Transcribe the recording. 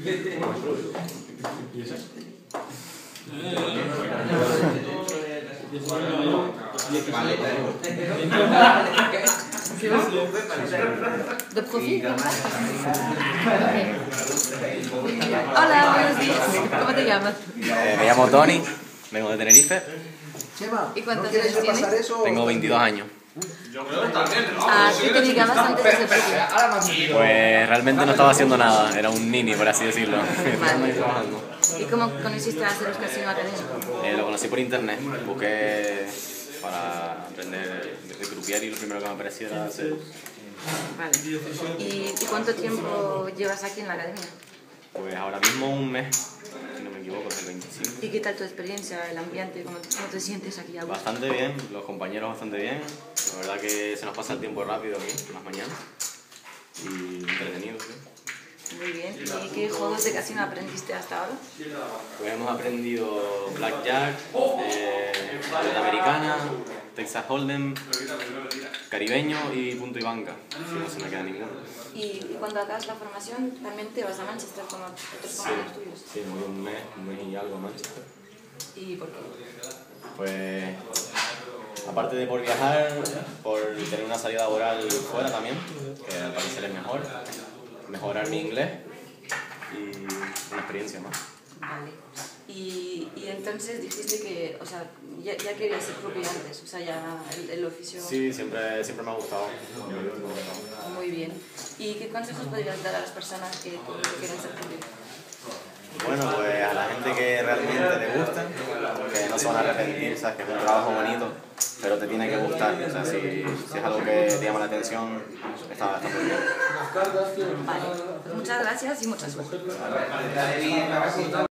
¿Y ese? ¿De profil? Hola, buenos días. ¿Cómo te llamas? Me llamo Tony, vengo de Tenerife. ¿Y cuántos años tienes? Tengo 22 años. ¿A qué te dedicabas antes de ser profil? Pues realmente no estaba haciendo nada, era un nini, por así decirlo. Estaba ahí trabajando. ¿Y cómo conociste a Ceros Casino Academy? Lo conocí por internet, busqué para aprender de croupier y lo primero que me apareció era Ceros. Vale. ¿Y cuánto tiempo llevas aquí en la academia? Pues ahora mismo un mes, si no me equivoco, es el 25. ¿Y qué tal tu experiencia, el ambiente, cómo te sientes aquí a gusto? Bastante bien, los compañeros bastante bien. La verdad que se nos pasa el tiempo rápido aquí, en las mañanas. Y entretenido, sí. Muy bien. ¿Y qué juegos de casino aprendiste hasta ahora? Pues hemos aprendido Blackjack, Ruleta Americana, Texas Hold'em, Caribeño y Punto y Banca, si no se me queda ninguno. ¿Y cuando acabas la formación también te vas a Manchester con otros compañeros tuyos? Sí, me voy un mes y algo a Manchester. ¿Y por qué? Pues, aparte de por viajar, por tener una salida laboral fuera también, que al parecer es mejor, mejorar mi inglés y una experiencia más. Vale. Y entonces dijiste que, o sea, ya querías ser propio antes, o sea, ya el oficio... Sí, siempre me ha gustado. Muy bien. ¿Y qué consejos podrías dar a las personas que quieren ser propio? Bueno, pues a la gente que realmente le gusta, que no se van a arrepentir, sabes que es un trabajo bonito, pero te tiene que gustar. O sea, si es algo que te llama la atención, está muy bien. Vale. Pues muchas gracias y mucha suerte.